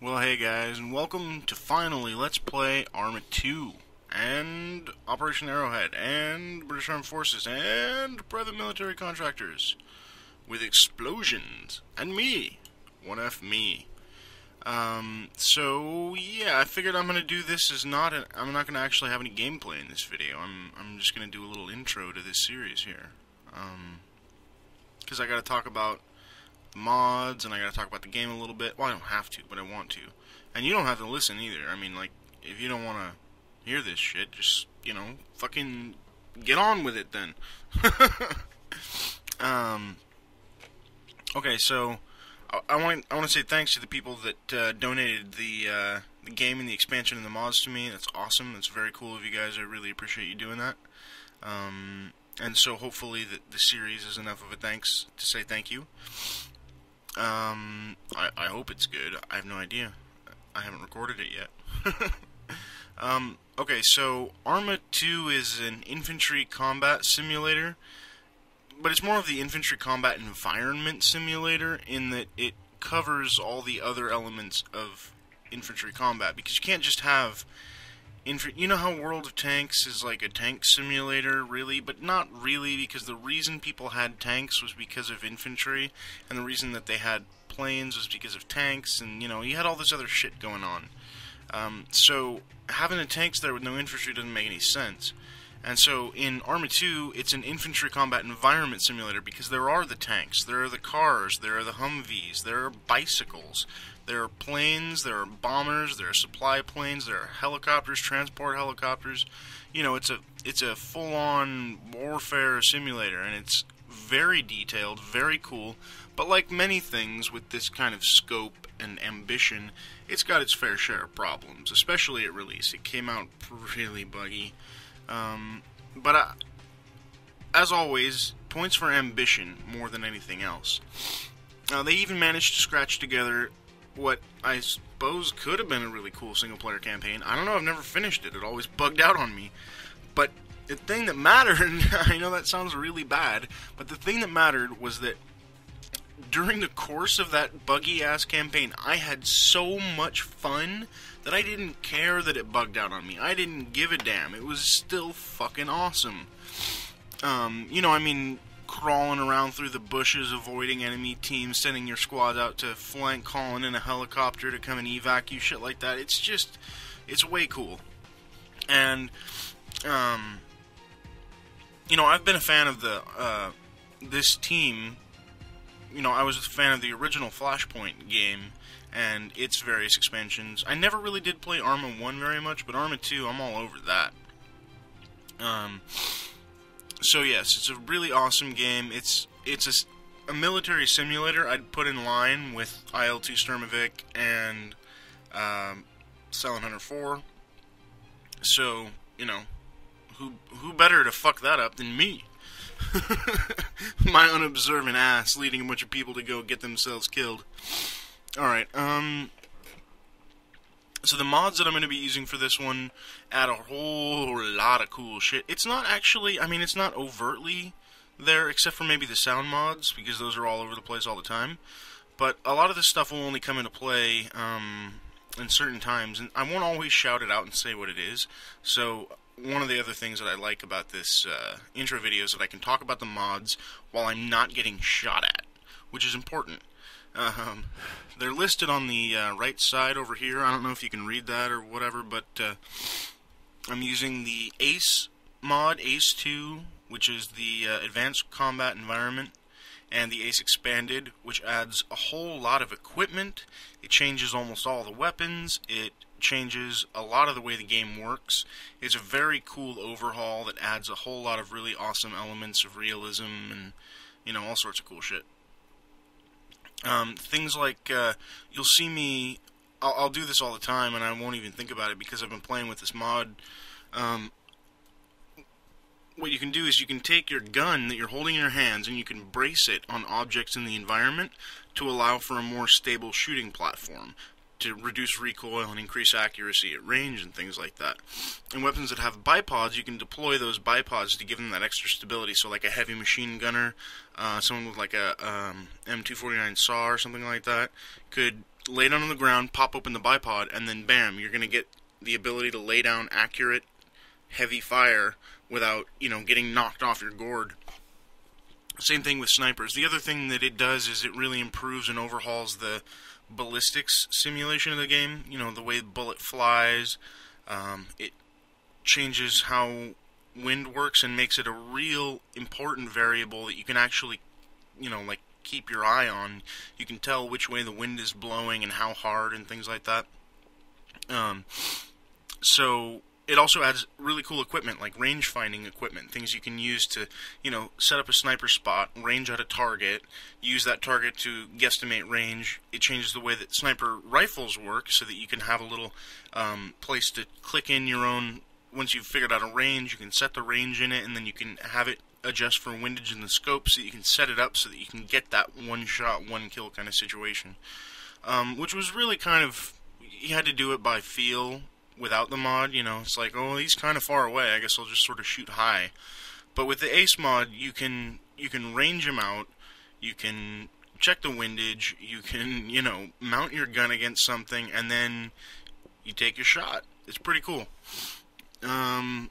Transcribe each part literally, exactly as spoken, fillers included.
Well, hey guys, and welcome to finally Let's Play Arma two, and Operation Arrowhead, and British Armed Forces, and private military contractors, with explosions, and me, one F me. Um, so, yeah, I figured I'm gonna do this as not, a, I'm not gonna actually have any gameplay in this video. I'm, I'm just gonna do a little intro to this series here. Um, because I gotta talk about mods, and I gotta talk about the game a little bit. Well, I don't have to, but I want to. And you don't have to listen either. I mean, like, if you don't want to hear this shit, just, you know, fucking get on with it then. um, okay, so, I, I want I want to say thanks to the people that uh, donated the, uh, the game and the expansion and the mods to me. That's awesome. That's very cool of you guys. I really appreciate you doing that. Um, and so hopefully the, the series is enough of a thanks to say thank you. Um, I, I hope it's good. I have no idea. I haven't recorded it yet. um, okay, so Arma two is an infantry combat simulator, but it's more of the infantry combat environment simulator in that it covers all the other elements of infantry combat, because you can't just have Inf you know how World of Tanks is like a tank simulator, really? But not really, because the reason people had tanks was because of infantry, and the reason that they had planes was because of tanks, and, you know, you had all this other shit going on. Um, so, having the tanks there with no infantry doesn't make any sense. And so, in Arma two, it's an infantry combat environment simulator, because there are the tanks, there are the cars, there are the Humvees, there are bicycles, there are planes, there are bombers, there are supply planes, there are helicopters, transport helicopters. You know, it's a it's a full-on warfare simulator, and it's very detailed, very cool. But like many things with this kind of scope and ambition, it's got its fair share of problems, especially at release. It came out really buggy. Um, but I, as always, points for ambition more than anything else. Now, they even managed to scratch together what I suppose could have been a really cool single-player campaign. I don't know, I've never finished it. It always bugged out on me. But the thing that mattered, and I know that sounds really bad, but the thing that mattered was that during the course of that buggy-ass campaign, I had so much fun that I didn't care that it bugged out on me. I didn't give a damn. It was still fucking awesome. Um, you know, I mean, crawling around through the bushes, avoiding enemy teams, sending your squad out to flank, calling in a helicopter to come and evac you, shit like that. It's just, it's way cool. And, um, you know, I've been a fan of the, uh, this team. You know, I was a fan of the original Flashpoint game and its various expansions. I never really did play Arma one very much, but Arma two, I'm all over that. Um... So yes, it's a really awesome game. It's it's a, a military simulator I'd put in line with I L two Sturmovik and um, Silent Hunter four. So, you know, who who better to fuck that up than me? My unobservant ass leading a bunch of people to go get themselves killed. Alright, um... so the mods that I'm going to be using for this one add a whole lot of cool shit. It's not actually, I mean, it's not overtly there, except for maybe the sound mods, because those are all over the place all the time. But a lot of this stuff will only come into play um, in certain times, and I won't always shout it out and say what it is. So one of the other things that I like about this uh, intro video is that I can talk about the mods while I'm not getting shot at, which is important. Um, they're listed on the uh, right side over here. I don't know if you can read that or whatever, but uh, I'm using the ACE mod, ACE two, which is the uh, Advanced Combat Environment, and the ACE Expanded, which adds a whole lot of equipment. It changes almost all the weapons. It changes a lot of the way the game works. It's a very cool overhaul that adds a whole lot of really awesome elements of realism and, you know, all sorts of cool shit. Um, things like, uh, you'll see me, I'll, I'll do this all the time, and I won't even think about it because I've been playing with this mod. Um, what you can do is you can take your gun that you're holding in your hands and you can brace it on objects in the environment to allow for a more stable shooting platform, to reduce recoil and increase accuracy at range and things like that. And weapons that have bipods, you can deploy those bipods to give them that extra stability. So like a heavy machine gunner, uh, someone with like a um, M two forty-nine S A W or something like that, could lay down on the ground, pop open the bipod, and then bam, you're going to get the ability to lay down accurate, heavy fire without, you know, getting knocked off your gourd. Same thing with snipers. The other thing that it does is it really improves and overhauls the ballistics simulation of the game. You know, the way the bullet flies. Um, it changes how wind works and makes it a real important variable that you can actually, you know, like, keep your eye on. You can tell which way the wind is blowing and how hard and things like that. Um, so it also adds really cool equipment, like range finding equipment, things you can use to, you know, set up a sniper spot, range at a target, use that target to guesstimate range. It changes the way that sniper rifles work so that you can have a little um, place to click in your own. Once you've figured out a range, you can set the range in it, and then you can have it adjust for windage in the scope so that you can set it up so that you can get that one shot, one kill kind of situation. Um, which was really kind of, you had to do it by feel without the mod. You know, it's like, oh, he's kind of far away, I guess I'll just sort of shoot high. But with the Ace mod, you can you can range him out, you can check the windage, you can, you know, mount your gun against something, and then you take your shot. It's pretty cool. Um,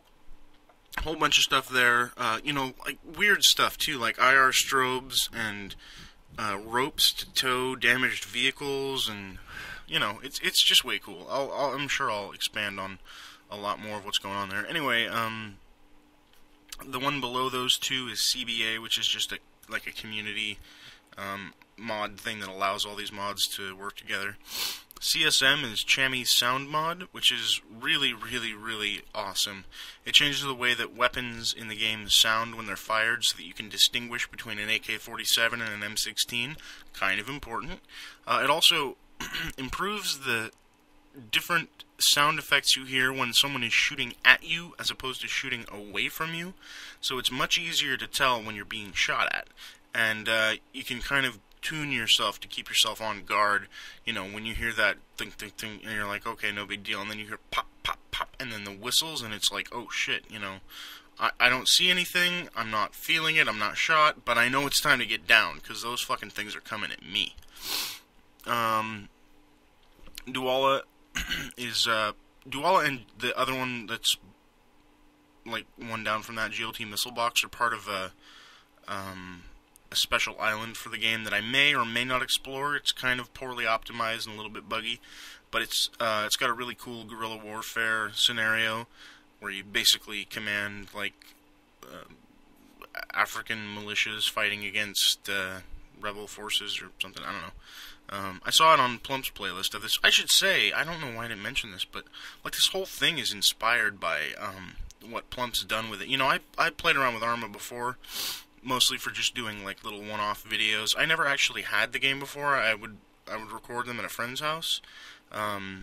a whole bunch of stuff there. Uh, you know, like weird stuff too, like I R strobes and uh, ropes to tow damaged vehicles, and you know, it's it's just way cool. I'll, I'll, I'm sure I'll expand on a lot more of what's going on there. Anyway, um, the one below those two is C B A, which is just a like a community um, mod thing that allows all these mods to work together. C S M is Chammy's sound mod, which is really, really, really awesome. It changes the way that weapons in the game sound when they're fired so that you can distinguish between an A K forty-seven and an M sixteen. Kind of important. Uh, it also improves the different sound effects you hear when someone is shooting at you as opposed to shooting away from you. So it's much easier to tell when you're being shot at. And uh, you can kind of tune yourself to keep yourself on guard. You know, when you hear that thing, thing, thing, and you're like, okay, no big deal, and then you hear pop, pop, pop, and then the whistles, and it's like, oh shit, you know, I, I don't see anything, I'm not feeling it, I'm not shot, but I know it's time to get down, because those fucking things are coming at me. Um, Duala is, uh, Duala and the other one that's, like, one down from that, G L T Missile Box, are part of a, um... a special island for the game that I may or may not explore. It's kind of poorly optimized and a little bit buggy, but it's uh, it's got a really cool guerrilla warfare scenario where you basically command like uh, African militias fighting against uh, rebel forces or something. I don't know. Um, I saw it on Plump's playlist of this. I should say, I don't know why I didn't mention this, but like this whole thing is inspired by um, what Plump's done with it. You know, I I played around with Arma before, mostly for just doing like little one-off videos. I never actually had the game before. I would I would record them at a friend's house, um,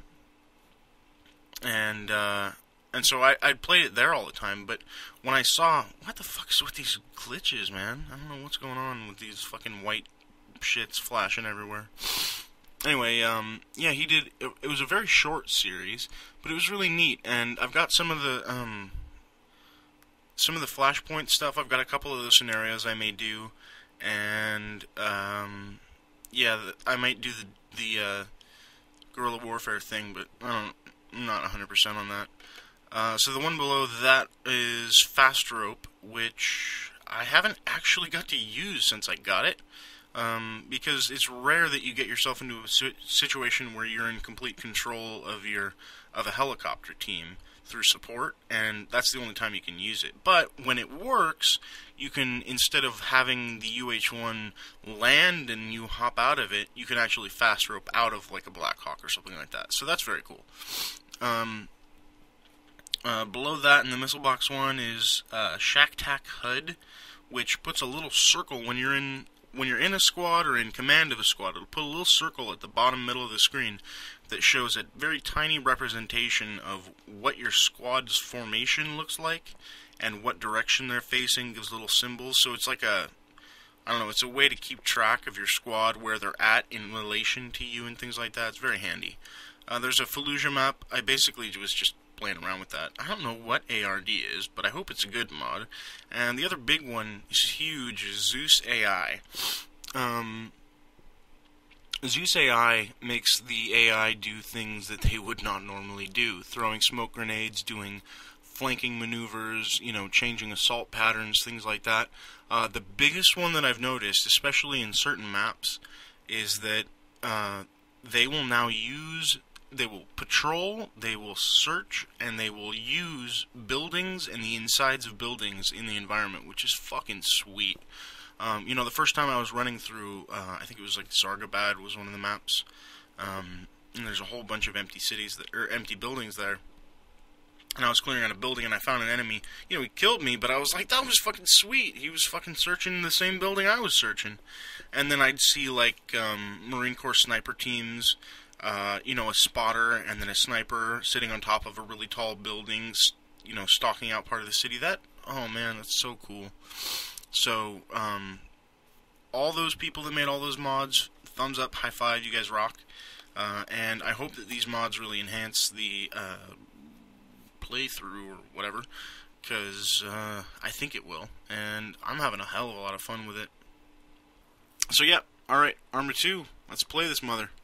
and uh, and so I I played it there all the time. But when I saw what the fuck is with these glitches, man? I don't know what's going on with these fucking white shits flashing everywhere. Anyway, um, yeah, he did. It, it was a very short series, but it was really neat. And I've got some of the um. Some of the Flashpoint stuff. I've got a couple of those scenarios I may do, and um, yeah, I might do the the uh, guerrilla warfare thing, but I don't, I'm not one hundred percent on that. Uh, so the one below that is Fast Rope, which I haven't actually got to use since I got it, um, because it's rare that you get yourself into a si- situation where you're in complete control of your of a helicopter team through support, and that's the only time you can use it. But when it works, you can, instead of having the U H one land and you hop out of it, you can actually fast rope out of like a Black Hawk or something like that. So that's very cool. Um, uh, below that in the Missile Box one is uh, Shack Tack H U D, which puts a little circle when you're in when you're in a squad or in command of a squad. It'll put a little circle at the bottom middle of the screen that shows a very tiny representation of what your squad's formation looks like and what direction they're facing. Gives little symbols, so it's like a, I don't know, it's a way to keep track of your squad, where they're at in relation to you and things like that. It's very handy. Uh, there's a Fallujah map. I basically was just playing around with that. I don't know what A R D is, but I hope it's a good mod. And the other big one is huge, is Zeus A I. Um... Zeus A I makes the A I do things that they would not normally do, throwing smoke grenades, doing flanking maneuvers, you know, changing assault patterns, things like that. Uh, the biggest one that I've noticed, especially in certain maps, is that uh, they will now use, they will patrol, they will search, and they will use buildings and the insides of buildings in the environment, which is fucking sweet. Um, you know, the first time I was running through, uh, I think it was like Zargabad was one of the maps, um, and there's a whole bunch of empty cities, that, or empty buildings there, and I was clearing out a building, and I found an enemy. You know, he killed me, but I was like, that was fucking sweet. He was fucking searching the same building I was searching. And then I'd see, like, um, Marine Corps sniper teams, uh, you know, a spotter, and then a sniper sitting on top of a really tall building, you know, stalking out part of the city. That, oh man, that's so cool. So, um, all those people that made all those mods, thumbs up, high five, you guys rock. Uh, and I hope that these mods really enhance the, uh, playthrough or whatever, because uh, I think it will, and I'm having a hell of a lot of fun with it. So yeah, alright, Arma two, let's play this mother.